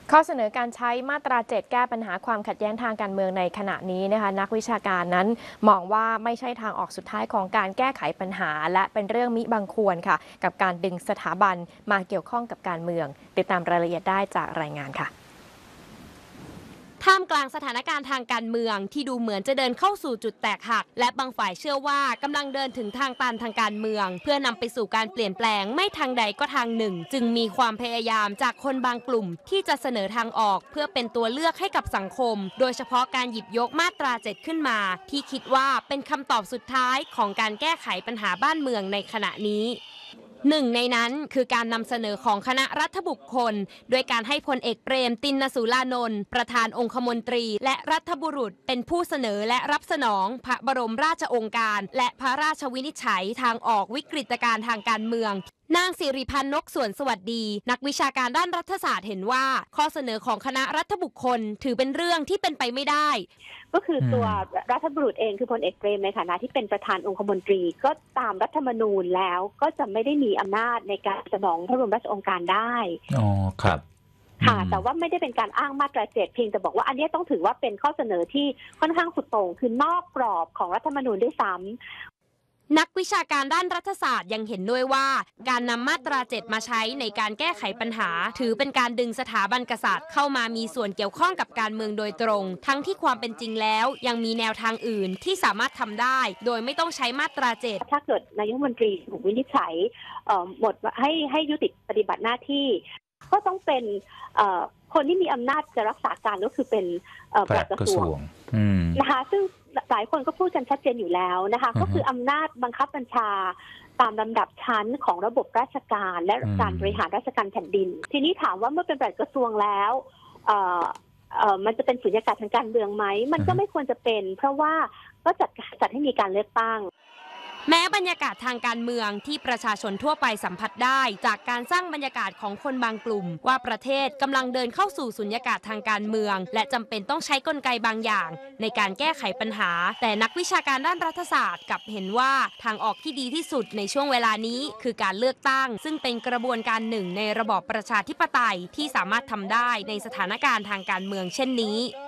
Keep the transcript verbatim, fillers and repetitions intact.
ข้อเสนอการใช้มาตราเจ็ดแก้ปัญหาความขัดแย้งทางการเมืองในขณะนี้นะคะนักวิชาการนั้นมองว่าไม่ใช่ทางออกสุดท้ายของการแก้ไขปัญหาและเป็นเรื่องมิบังควรค่ะกับการดึงสถาบันมาเกี่ยวข้องกับการเมืองติดตามรายละเอียดได้จากรายงานค่ะท่ามกลางสถานการณ์ทางการเมืองที่ดูเหมือนจะเดินเข้าสู่จุดแตกหักและบางฝ่ายเชื่อว่ากำลังเดินถึงทางตันทางการเมืองเพื่อนำไปสู่การเปลี่ยนแปลงไม่ทางใดก็ทางหนึ่งจึงมีความพยายามจากคนบางกลุ่มที่จะเสนอทางออกเพื่อเป็นตัวเลือกให้กับสังคมโดยเฉพาะการหยิบยกมาตราเจ็ดขึ้นมาที่คิดว่าเป็นคำตอบสุดท้ายของการแก้ไขปัญหาบ้านเมืองในขณะนี้หนึ่งในนั้นคือการนำเสนอของคณะรัฐบุคคลโดยการให้พลเอกเปรมติณสูลานนท์ประธานองคมนตรีและรัฐบุรุษเป็นผู้เสนอและรับสนองพระบรมราชโองการและพระราชวินิจฉัยทางออกวิกฤตการณ์ทางการเมืองนางสิริพันธ์นกสวนสวัสดีนักวิชาการด้านรัฐศาสตร์เห็นว่าข้อเสนอของคณะรัฐบุคคลถือเป็นเรื่องที่เป็นไปไม่ได้ก็คือตัวรัฐบุรุษเองคือพลเอกเปรมในฐานะที่เป็นประธานองคมนตรีก็ตามรัฐธรรมนูญแล้วก็จะไม่ได้มีอำนาจในการสนองพระบรมราชโองการได้อ๋อครับค่ะแต่ว่าไม่ได้เป็นการอ้างมาตราเจ็ดเพียงแต่บอกว่าอันนี้ต้องถือว่าเป็นข้อเสนอที่ค่อนข้างสุดโต่งคือนอกกรอบของรัฐธรรมนูญด้วยซ้ำนักวิชาการด้านรัฐศาสตร์ยังเห็นด้วยว่าการนำมาตราเจ็ดมาใช้ในการแก้ไขปัญหาถือเป็นการดึงสถาบันกษัตริย์เข้ามามีส่วนเกี่ยวข้องกับการเมืองโดยตรงทั้งที่ความเป็นจริงแล้วยังมีแนวทางอื่นที่สามารถทำได้โดยไม่ต้องใช้มาตราเจ็ดถ้าเกิดนายกรัฐมนตรีถูกวินิจฉัยหมดให้ให้ยุติปฏิบัติหน้าที่ก็ต้องเป็นคนที่มีอำนาจจะรักษาการก็คือเป็นปลัดกระทรวงนะคะซึ่งหลายคนก็พูดกันชัดเจนอยู่แล้วนะคะก็คืออำนาจบังคับบัญชาตามลำดับชั้นของระบบราชการและการบริหารราชการแผ่นดินทีนี้ถามว่าเมื่อเป็นปลัดกระทรวงแล้วมันจะเป็นสุญญากาศทางการเมืองไหมมันก็ไม่ควรจะเป็นเพราะว่าก็จัดจัดให้มีการเลือกตั้งแม้บรรยากาศทางการเมืองที่ประชาชนทั่วไปสัมผัสได้จากการสร้างบรรยากาศของคนบางกลุ่มว่าประเทศกำลังเดินเข้าสู่สุญญากาศทางการเมืองและจำเป็นต้องใช้กลไกบางอย่างในการแก้ไขปัญหาแต่นักวิชาการด้านรัฐศาสตร์กลับเห็นว่าทางออกที่ดีที่สุดในช่วงเวลานี้คือการเลือกตั้งซึ่งเป็นกระบวนการหนึ่งในระบอบประชาธิปไตยที่สามารถทำได้ในสถานการณ์ทางการเมืองเช่นนี้